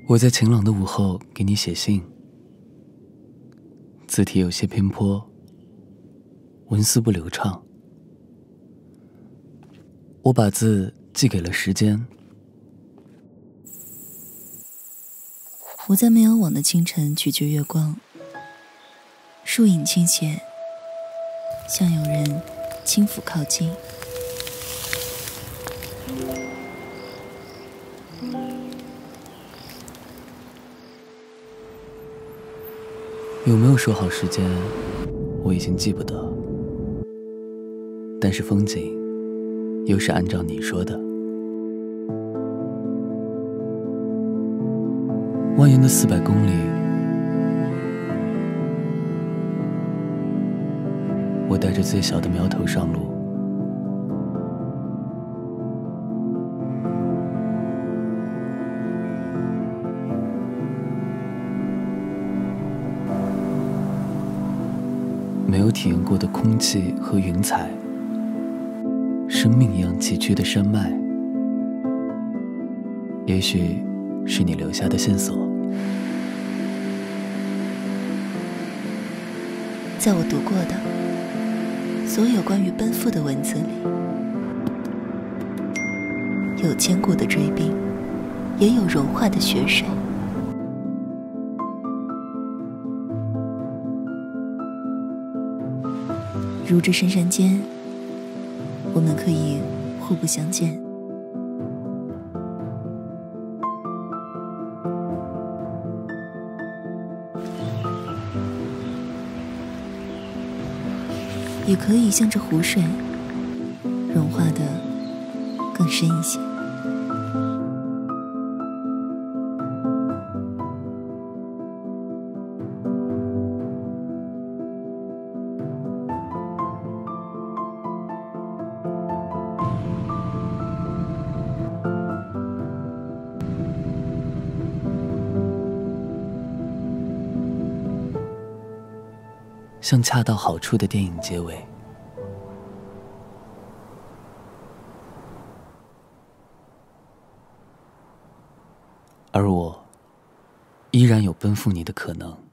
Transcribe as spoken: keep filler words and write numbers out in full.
我在晴朗的午后给你写信，字体有些偏颇，文思不流畅。我把字寄给了时间。 我在没有网的清晨咀嚼月光，树影倾斜，像有人轻抚靠近。 有没有说好时间，我已经记不得，但是风景又是按照你说的。蜿蜒的四百公里，我带着最小的苗头上路。没有体验过的空气和云彩，生命一样崎岖的山脉，也许是你留下的线索。 在我读过的所有关于奔赴的文字里，有坚固的追冰，也有融化的雪水。如这深山间，我们可以互不相见。也可以像这湖水，融化的更深一些。 像恰到好处的电影结尾，而我依然有奔赴你的可能。